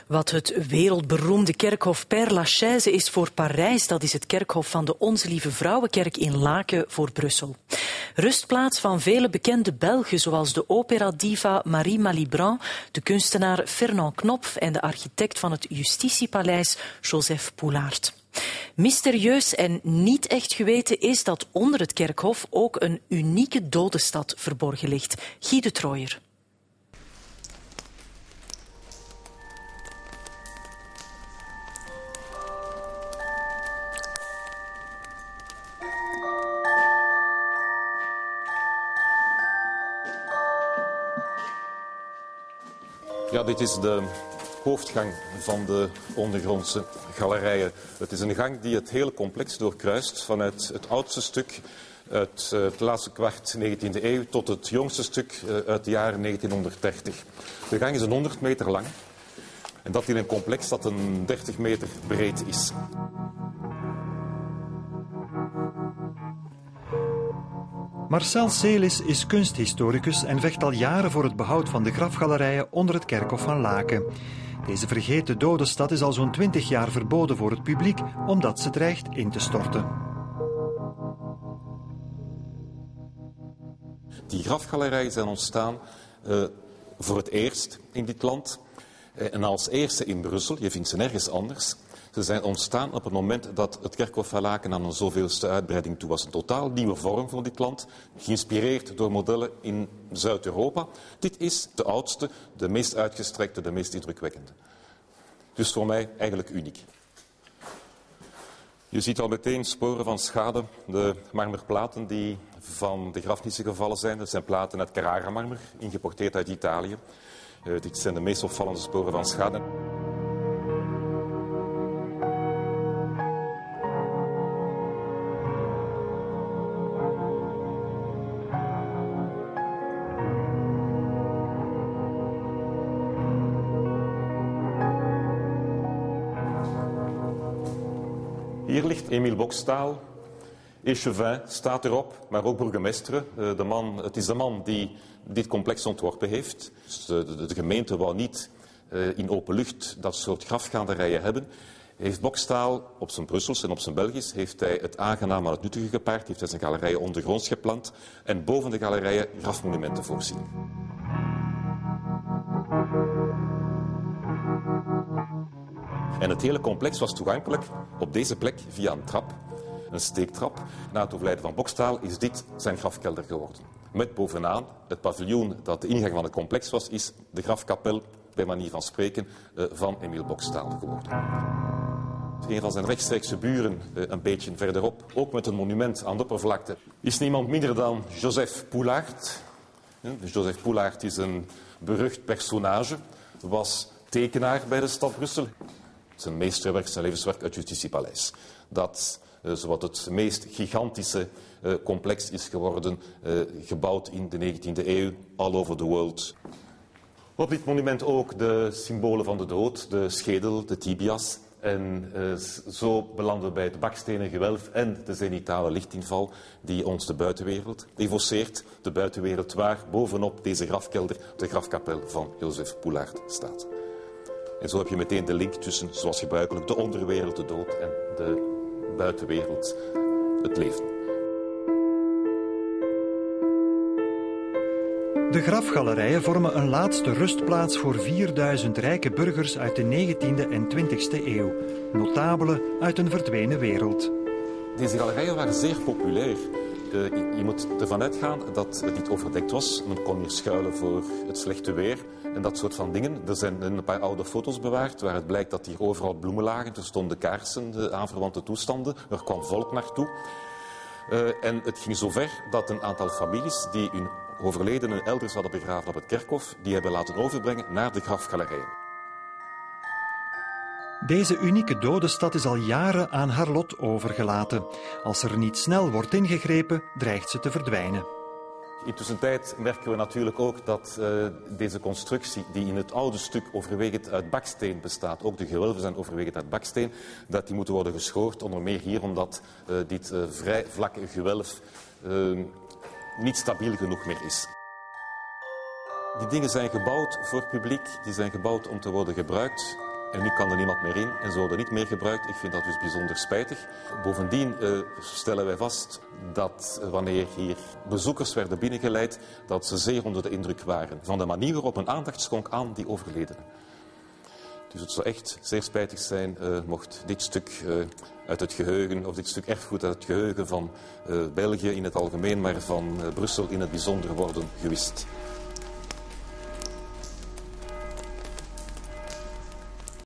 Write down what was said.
Wat het wereldberoemde kerkhof Père Lachaise is voor Parijs, dat is het kerkhof van de Onze Lieve Vrouwenkerk in Laken voor Brussel. Rustplaats van vele bekende Belgen, zoals de opera-diva Marie Malibran, de kunstenaar Fernand Knopf en de architect van het Justitiepaleis Joseph Poulaert. Mysterieus en niet echt geweten is dat onder het kerkhof ook een unieke dodenstad verborgen ligt. Guy de Trooijer. Ja, dit is de hoofdgang van de ondergrondse galerijen. Het is een gang die het hele complex doorkruist, vanuit het oudste stuk uit het laatste kwart 19e eeuw tot het jongste stuk uit de jaren 1930. De gang is 100 meter lang en dat in een complex dat een 30 meter breed is. Marcel Celis is kunsthistoricus en vecht al jaren voor het behoud van de grafgalerijen onder het kerkhof van Laken. Deze vergeten dodenstad is al zo'n 20 jaar verboden voor het publiek, omdat ze dreigt in te storten. Die grafgalerijen zijn ontstaan voor het eerst in dit land. En als eerste in Brussel, je vindt ze nergens anders. Ze zijn ontstaan op het moment dat het kerkhof van Laken aan een zoveelste uitbreiding toe was. Een totaal nieuwe vorm voor dit land, geïnspireerd door modellen in Zuid-Europa. Dit is de oudste, de meest uitgestrekte, de meest indrukwekkende. Dus voor mij eigenlijk uniek. Je ziet al meteen sporen van schade. De marmerplaten die van de grafnissen gevallen zijn. Dat zijn platen uit Carrara-marmer, ingeporteerd uit Italië. Dit zijn de meest opvallende sporen van schade. Hier ligt Emile Boxstael, échevin staat erop, maar ook burgemeester. Het is de man die dit complex ontworpen heeft. Dus de gemeente wou niet in open lucht dat soort grafgalerijen hebben. Heeft Boxstael op zijn Brussels en op zijn Belgisch heeft hij het aangenaam aan het nuttige gepaard. Heeft hij zijn galerijen ondergronds geplant en boven de galerijen grafmonumenten voorzien. En het hele complex was toegankelijk op deze plek via een trap, een steektrap. Na het overlijden van Boxstael is dit zijn grafkelder geworden. Met bovenaan het paviljoen dat de ingang van het complex was, is de grafkapel, bij manier van spreken, van Emile Boxstael geworden. Een van zijn rechtstreekse buren, een beetje verderop, ook met een monument aan de oppervlakte, is niemand minder dan Joseph Poulaert. Joseph Poulaert is een berucht personage, was tekenaar bij de stad Brussel. Zijn meesterwerk, zijn levenswerk, het Justitiepaleis. Dat zowat het meest gigantische complex is geworden, gebouwd in de 19e eeuw, all over the world. Op dit monument ook de symbolen van de dood, de schedel, de tibias. En zo belanden we bij het bakstenen gewelf en de zenitale lichtinval die ons de buitenwereld evoceert. De buitenwereld waar bovenop deze grafkelder de grafkapel van Joseph Poulaert staat. En zo heb je meteen de link tussen, zoals gebruikelijk, de onderwereld, de dood en de buitenwereld, het leven. De grafgalerijen vormen een laatste rustplaats voor 4000 rijke burgers uit de 19e en 20e eeuw. Notabelen uit een verdwenen wereld. Deze galerijen waren zeer populair. Je moet ervan uitgaan dat dit overdekt was. Men kon hier schuilen voor het slechte weer en dat soort van dingen. Er zijn een paar oude foto's bewaard waar het blijkt dat hier overal bloemen lagen. Er stonden kaarsen, de aanverwante toestanden. Er kwam volk naartoe. En het ging zover dat een aantal families die hun overledenen elders hadden begraven op het kerkhof, die hebben laten overbrengen naar de grafgalerijen. Deze unieke dodenstad is al jaren aan haar lot overgelaten. Als er niet snel wordt ingegrepen, dreigt ze te verdwijnen. Intussen merken we natuurlijk ook dat deze constructie, die in het oude stuk overwegend uit baksteen bestaat, ook de gewelven zijn overwegend uit baksteen, dat die moeten worden geschoord, onder meer hier omdat dit vrij vlakke gewelf niet stabiel genoeg meer is. Die dingen zijn gebouwd voor het publiek, die zijn gebouwd om te worden gebruikt. En nu kan er niemand meer in en ze worden niet meer gebruikt. Ik vind dat dus bijzonder spijtig. Bovendien stellen wij vast dat wanneer hier bezoekers werden binnengeleid, dat ze zeer onder de indruk waren van de manier waarop men aandacht schonk aan die overledenen. Dus het zou echt zeer spijtig zijn mocht dit stuk uit het geheugen, of dit stuk erfgoed uit het geheugen van België in het algemeen, maar van Brussel in het bijzonder worden gewist.